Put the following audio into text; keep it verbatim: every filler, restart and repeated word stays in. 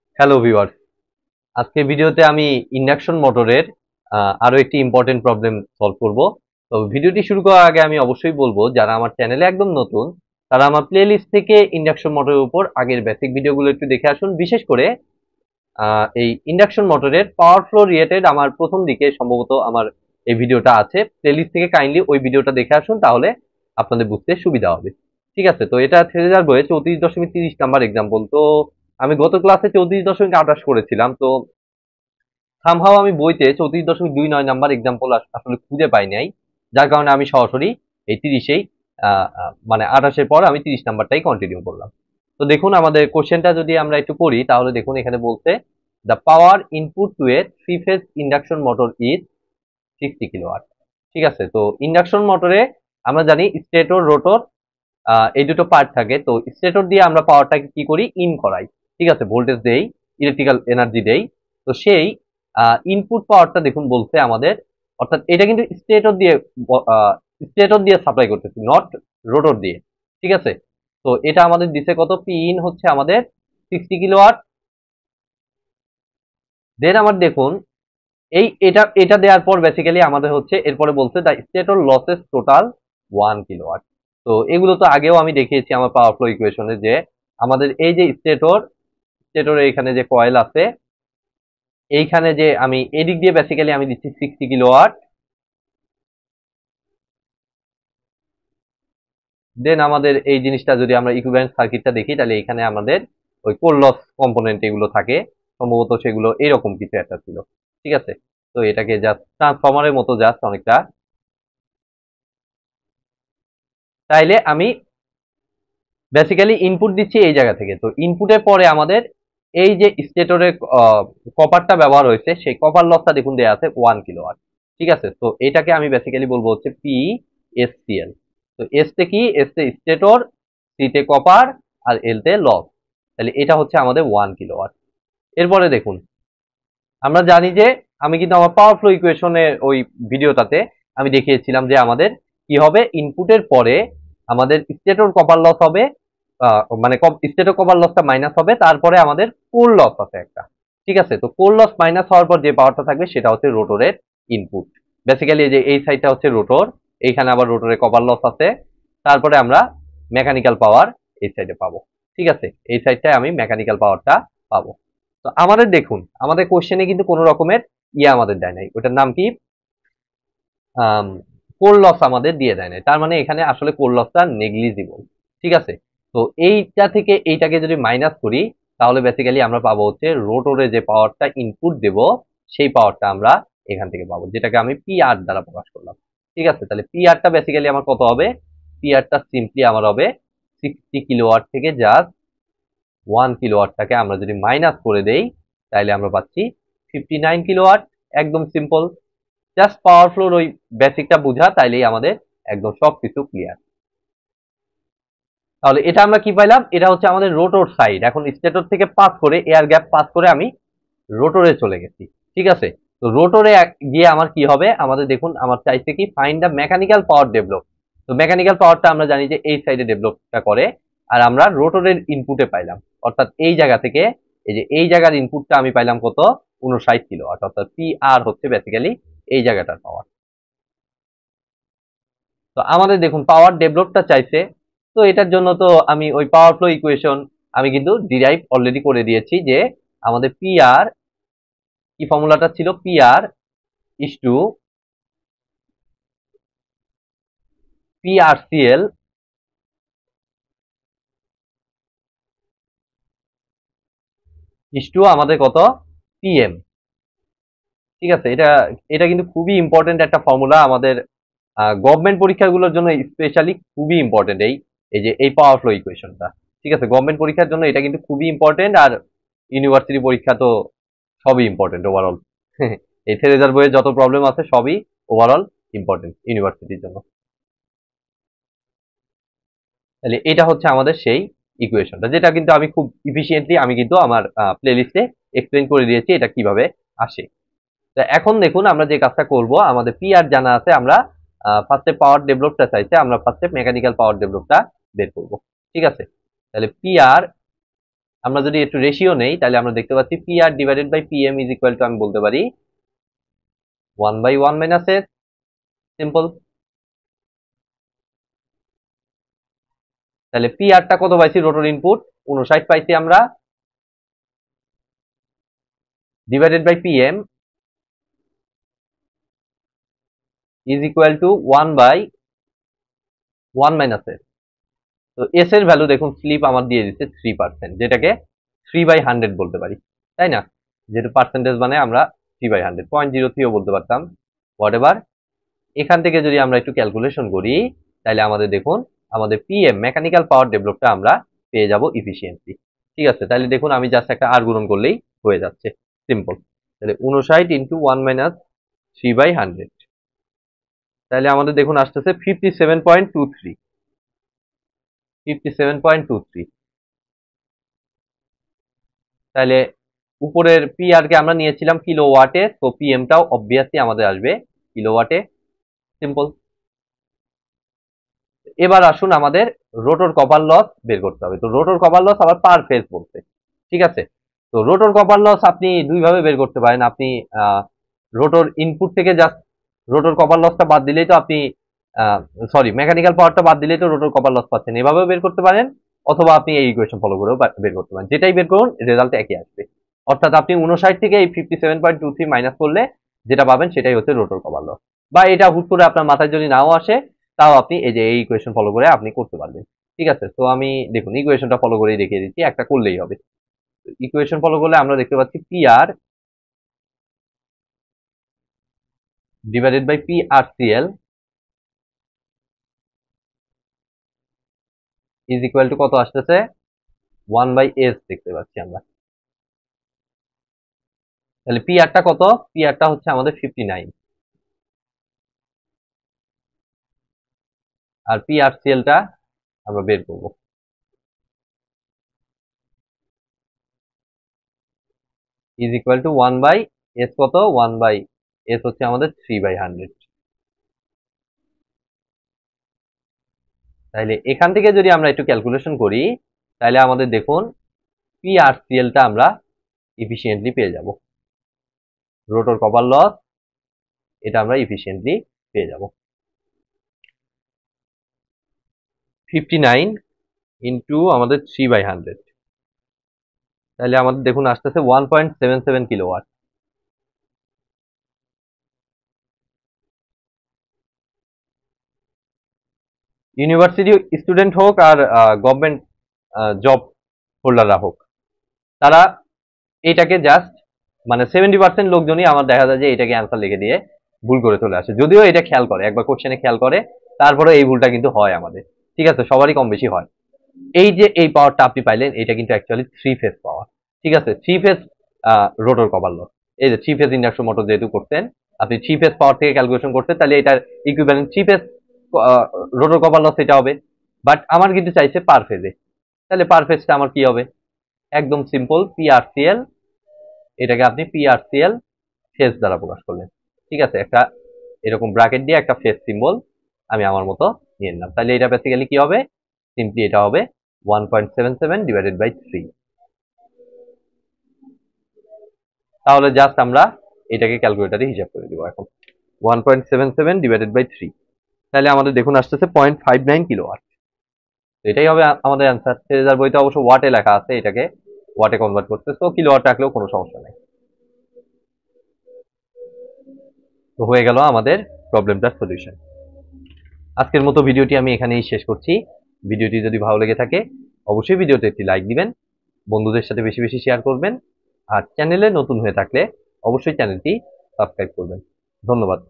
Hello viewers, আজকে ভিডিওতে আমি ইন্ডাকশন মোটরের আহ, আরো একটি ইম্পর্টেন্ট প্রবলেম সলভ করব। তো ভিডিওটি শুরু করার আগে আমি অবশ্যই বলবো, যারা আমার চ্যানেলে একদম নতুন তারা আমার প্লেলিস্ট থেকে ইন্ডাকশন মোটরের উপর আগের বেসিক ভিডিওগুলো একটু দেখে আসুন। বিশেষ করে আহ, এই ইন্ডাকশন মোটরের পাওয়ার ফ্লো রিলেটেড আমার প্রথম দিকে সম্ভবত আমার এই ভিডিওটা আছে, প্লেলিস্ট থেকে কাইন্ডলি ওই ভিডিওটা দেখে আসুন, তাহলে আপনাদের বুঝতে সুবিধা হবে। ঠিক আছে, তো এটা থ্রেজার বইয়ে চৌত্রিশ দশমিক তিরিশ নাম্বার এক্সাম্পল। তো আমি গত ক্লাসে চৌত্রিশ দশমিক আঠাশ করেছিলাম, তো সামহাও আমি বইতে চৌত্রিশ দশমিক দুই নয় নাম্বার এক্সাম্পল আসলে খুঁজে পাই নাই, যার কারণে আমি সরাসরি এই তিরিশেই আহ, আহ, মানে আঠাশের পর আমি তিরিশ নাম্বারটাই কন্টিনিউ করলাম। তো দেখুন, আমাদের কোশ্চেনটা যদি আমরা একটু পড়ি তাহলে দেখুন এখানে বলছে the power input to a three phase induction motor is sixty kilowatt. ঠিক আছে, তো ইন্ডাকশন মোটরে আমরা জানি স্টেটর রোটর এই দুটো পার্ট থাকে। তো স্টেটর দিয়ে আমরা পাওয়ারটাকে কি করি, ইন করাই। ঠিক আছে, ভোল্টেজ দেই, ইলেকট্রিক্যাল এনার্জি দেই। তো সেই ইনপুট পাওয়ারটা দেখুন বলছে আমাদের, অর্থাৎ এটা কিন্তু স্টেটর দিয়ে স্টেটর দিয়ে সাপ্লাই করতেছি, নট রোটর দিয়ে। ঠিক আছে, তো এটা আমাদের দিছে কত, পি ইন হচ্ছে আমাদের সিক্সটি কিলোওয়াট। দেন আমার দেখুন এই এটা এটা দেওয়ার পর বেসিক্যালি আমাদের হচ্ছে এরপরে বলছে the stator losses total one kilowatt. তো এগুলো তো আগেও আমি দেখিয়েছি আমার পাওয়ার ফ্লো ইকুয়েশনে, যে আমাদের এই যে স্টেটর স্টেটরের এখানে যে কয়েল আছে, এইখানে যে আমি এদিক দিয়ে বেসিক্যালি আমি দিচ্ছি সিক্সটি কিলোওয়াট। দেন আমাদের এই জিনিসটা যদি আমরা ইকুইভ্যালেন্ট সার্কিটটা দেখি, তাহলে এখানে আমাদের ওই কোর লস কম্পোনেন্ট এগুলো থাকে, সম্ভবত সেগুলো এরকম কিছু একটা ছিল। ঠিক আছে, তো এটাকে জাস্ট ট্রান্সফরমারের মতো জাস্ট অনেকটা। তাইলে আমি বেসিক্যালি ইনপুট দিচ্ছি এই জায়গা থেকে। তো ইনপুটের পরে আমাদের এই যে স্টেটরের কপারটা ব্যবহার হয়েছে, সেই কপার লসটা দেখুন দেওয়া আছে ওয়ান কিলোওয়াট। ঠিক আছে, তো এটাকে আমি বেসিক্যালি বলবো হচ্ছে পি এস সি এল। তো এস তে কি, এস তে স্টেটর, সি তে কপার, আর এল তে লস। তাহলে এটা হচ্ছে আমাদের ওয়ান কিলোওয়াট। এরপরে দেখুন, আমরা জানি যে আমি কিন্তু আমার পাওয়ার ফ্লো ইকুয়েশনের ওই ভিডিওটাতে আমি দেখিয়েছিলাম যে আমাদের কি হবে, ইনপুটের পরে আমাদের স্টেটর কপার লস হবে, আহ, মানে স্টেটর কপার লসটা মাইনাস হবে, তারপরে আমাদের কোর লস আছে একটা। ঠিক আছে, তো কোর লস মাইনাস হওয়ার পর যে পাওয়ারটা থাকবে সেটা হচ্ছে রোটরের ইনপুট। বেসিক্যালি এই যে এই সাইডটা হচ্ছে রোটর, এইখানে আবার রোটরের কপার লস আছে, তারপরে আমরা মেকানিক্যাল পাওয়ার এই সাইডে পাবো। ঠিক আছে, এই সাইডটায় আমি মেকানিক্যাল পাওয়ারটা পাবো। তো আমাদের দেখুন, আমাদের কোশ্চেনে কিন্তু কোনো রকমের ইয়ে আমাদের দেয় নাই, ওটার নাম কি, কোর লস আমাদের দিয়ে দেয় নাই। তার মানে এখানে আসলে কোর লসটা নেগলিজিবল। ঠিক আছে, তো এইটা থেকে এইটাকে যদি মাইনাস করি, তাহলে বেসিক্যালি আমরা পাবো হচ্ছে রোটরে যে পাওয়ারটা ইনপুট দেব, সেই পাওয়ারটা আমরা এখান থেকে পাবো, যেটাকে আমি পি আর দ্বারা প্রকাশ করলাম। ঠিক আছে, তাহলে পি আরটা বেসিক্যালি আমার কত হবে, পি আরটা সিম্পলি আমার হবে সিক্সটি কিলোওয়াট থেকে জাস্ট ওয়ান কিলোওয়াটটাকে আমরা যদি মাইনাস করে দেই, তাহলে আমরা পাচ্ছি ফিফটি নাইন কিলোওয়াট। একদম সিম্পল, জাস্ট পাওয়ার ফ্লোর ওই বেসিকটা বুঝা, তাইলেই আমাদের একদম সবকিছু ক্লিয়ার। তাহলে এটা আমরা কি পাইলাম, এটা হচ্ছে আমাদের রোটর সাইড। এখন স্টেটর থেকে পাস করে, এয়ার গ্যাপ পাস করে আমি রোটরে চলে গেছি। ঠিক আছে, তো রোটরে গিয়ে আমার কি হবে, আমাদের দেখুন আমার চাইছে কি, find the mechanical power develop. তো মেকানিক্যাল পাওয়ারটা আমরা জানি যে এই সাইডে ডেভেলপটা করে, আর আমরা রোটরের ইনপুটে পাইলাম, অর্থাৎ এই জায়গা থেকে এই যে এই জায়গার ইনপুটটা আমি পাইলাম কত, উনষাট কিলো ওয়াট, অর্থাৎ পি আর হচ্ছে বেসিক্যালি এই জায়গাটার পাওয়ার। তো আমাদের দেখুন পাওয়ার ডেভেলপটা চাইছে, তো এটার জন্য তো আমি ওই পাওয়ার ফ্লো ইকুয়েশন আমি কিন্তু ডিরাইভ অলরেডি করে দিয়েছি, যে আমাদের পি আর, কি ফর্মুলাটা ছিল, P R is to P R C L is to আমাদের কত, পি এম। ঠিক আছে, এটা এটা কিন্তু খুবই ইম্পর্টেন্ট একটা ফর্মুলা আমাদের গভর্নমেন্ট পরীক্ষাগুলোর জন্য স্পেশালি খুবই ইম্পর্টেন্ট, এই এই যে এই পাওয়ার ফ্লো ইকুয়েশনটা। ঠিক আছে, গভর্নমেন্ট পরীক্ষার জন্য এটা কিন্তু খুবই ইম্পর্টেন্ট, আর ইউনিভার্সিটি পরীক্ষা তো সবই ইম্পর্টেন্ট ওভারঅল। এই থেরেজার বইয়ের যত প্রবলেম আছে সবই ওভারঅল ইম্পর্টেন্ট ইউনিভার্সিটির জন্য। তাহলে এটা হচ্ছে আমাদের সেই ইকুয়েশনটা, যেটা কিন্তু আমি খুব ইফিসিয়েন্টলি আমি কিন্তু আমার প্লেলিস্টে এক্সপ্লেন করে দিয়েছি এটা কিভাবে আসে। তো এখন দেখুন আমরা যে কাজটা করব, আমাদের পি আর জানা আছে, আমরা ফার্স্টে পাওয়ার ডেভেলপটা চাইছে, আমরা ফার্স্টে মেকানিক্যাল পাওয়ার ডেভেলপটা বের করব। ঠিক আছে, তাহলে পি আর আমরা যদি একটু রেশিও নেই তাহলে আমরা দেখতে পাচ্ছি P R divided by P M is equal to আমি বলতে পারি one by one minus S. Simple. তাহলে পি আরটা কত পাইছি, রোটর ইনপুট উনষাট পাইছি আমরা, divided by P M is equal to one by one minus S. তো এস এর ভ্যালু দেখুন স্লিপ আমার দিয়ে দিচ্ছে থ্রি পার্সেন্ট, যেটাকে থ্রি বাই হান্ড্রেড বলতে পারি, তাই না? যেহেতু পার্সেন্টেজ মানে আমরা three by hundred, point zero থ্রিও বলতে পারতাম, হোয়াট এভার। এখান থেকে যদি আমরা একটু ক্যালকুলেশন করি তাহলে আমাদের দেখুন আমাদের পিএম মেকানিক্যাল পাওয়ার ডেভেলপটা আমরা পেয়ে যাব ইফিসিয়েন্সি। ঠিক আছে, তাহলে দেখুন আমি জাস্ট একটা আর গুণন করলেই হয়ে যাচ্ছে, সিম্পল। তাহলে উনষাট into one minus three by hundred, তাহলে আমাদের দেখুন আসতেছে fifty seven point two three, fifty seven point two three. তাহলে উপরের পি আর কে আমরা নিয়েছিলাম কিলো ওয়াটে, তো পিএমটাও অবভিয়াসলি আমাদের আসবে কিলো ওয়াটে, সিম্পল। এবার আসুন আমাদের রোটর কপার লস বের করতে হবে। তো রোটর কপার লস আবার পার ফেজ বলতে, ঠিক আছে? তো রোটর কপার লস আপনি দুইভাবে বের করতে পারেন। আপনি রোটর ইনপুট থেকে জাস্ট রোটর কপার লসটা বাদ দিলেই তো আপনি সরি মেকানিক্যাল পাওয়ারটা বাদ দিলেই তো রোটর কপার লস পাচ্ছেন, এভাবেও বের করতে পারেন, অথবা আপনি এই ইকুয়েশন ফলো করেও বের করতে পারেন। যেটাই বের করুন রেজাল্ট একই আসবে। অর্থাৎ আপনি উনষাট থেকে এই fifty seven point two three minus করলে যেটা পাবেন সেটাই হচ্ছে রোটর কপার লস। বা এটা হুট করে আপনার মাথায় যদি নাও আসে তাও আপনি এই যে এই ইকুয়েশন ফলো করে আপনি করতে পারবেন। ঠিক আছে, তো আমি দেখুন ইকুয়েশনটা ফলো করেই দেখিয়ে দিচ্ছি, একটা করলেই হবে। ইকুয়েশন ফলো করলে আমরা দেখতে পাচ্ছি P R divided by P R C L is equal to কত আসতেছে, ওয়ান বাই এস দেখতে পাচ্ছি আমরা। তাহলে পি আরটা কত, পি আরটা হচ্ছে আমাদের ফিফটি নাইন, আর পি আর সি এলটা আমরা বের করবো। Is equal to one by S কত, ওয়ান বাই এস হচ্ছে আমাদের থ্রি বাই হান্ড্রেড। তাহলে এখান থেকে যদি আমরা একটু ক্যালকুলেশন করি তাহলে আমাদের দেখুন পি আর সি এলটা আমরা ইফিসিয়েন্টলি পেয়ে যাব। রোটর কপার লস এটা আমরা ইফিসিয়েন্টলি পেয়ে যাব। ফিফটি নাইন ইন্টু আমাদের থ্রি বাই হান্ড্রেড, তাহলে আমাদের দেখুন আসতেছে one point seven seven kilowatt. University student হোক আর গভর্নমেন্ট জব হোল্ডাররা হোক, তারা এটাকে জাস্ট মানে সেভেন্টি পার্সেন্ট লোকজনই আমার দেখা যায় যে এটাকে অ্যান্সার লিখে দিয়ে ভুল করে চলে আসে, যদিও এটা খেয়াল করে, একবার কোশ্চেনে খেয়াল করে, তারপরে এই ভুলটা কিন্তু হয় আমাদের। ঠিক আছে, সবারই কম বেশি হয়। এই যে এই পাওয়ারটা আপনি পাইলেন এটা কিন্তু অ্যাকচুয়ালি থ্রি ফেজ পাওয়ার। ঠিক আছে, three phase rotor copper loss. এই যে থ্রি ফেজ ইন্ডাকশন মোটর যেহেতু করতেন, আপনি থ্রি ফেজ পাওয়ার থেকে ক্যালকুলেশন করতে, তাহলে এটার equivalent three phase rotor copper loss এটা হবে। বাট আমার কিন্তু চাইছে পার ফেজে, তাহলে পার ফেজটা আমার কি হবে, একদম simple, P R C L, এটাকে আপনি P R C L phase দ্বারা প্রকাশ করলেন। ঠিক আছে, একটা এরকম ব্র্যাকেট দিয়ে একটা ফেজ সিম্বল আমি আমার মতো নিয়ে নিলাম। তাহলে এটা বেসিক্যালি কি হবে, সিম্পলি এটা হবে one point seven seven divided by three. তাহলে জাস্ট আমরা এটাকে ক্যালকুলেটারে হিসাব করে দিব এখন, one point seven seven divided by three, তাহলে আমাদের দেখুন আসতেছে পয়েন্ট ফাইভ নাইন কিলোওয়াট। এটাই হবে আমাদের অ্যান্সার। ফেজার বইতে অবশ্য ওয়াটে লেখা আছে, এটাকে ওয়াটে কনভার্ট করতে, তো কিলোওয়াট রাখলেও কোনো সমস্যা নেই। তো হয়ে গেল আমাদের প্রবলেমটার সলিউশন। আজকের মতো ভিডিওটি আমি এখানেই শেষ করছি। ভিডিওটি যদি ভালো লেগে থাকে অবশ্যই ভিডিওতে একটি লাইক দিবেন, বন্ধুদের সাথে বেশি বেশি শেয়ার করবেন, আর চ্যানেলে নতুন হয়ে থাকলে অবশ্যই চ্যানেলটি সাবস্ক্রাইব করবেন। ধন্যবাদ।